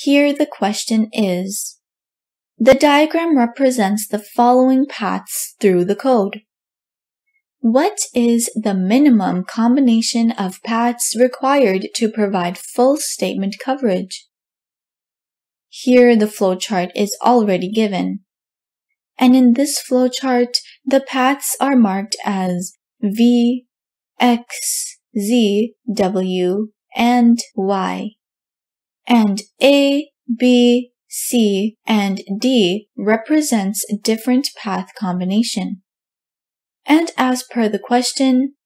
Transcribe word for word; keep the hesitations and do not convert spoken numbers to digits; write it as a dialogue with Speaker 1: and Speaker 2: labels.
Speaker 1: Here the question is, the diagram represents the following paths through the code. What is the minimum combination of paths required to provide full statement coverage? Here the flowchart is already given. And in this flowchart, the paths are marked as V, X, Z, W, and Y. And A, B, C, and D represents different path combination. And as per the question,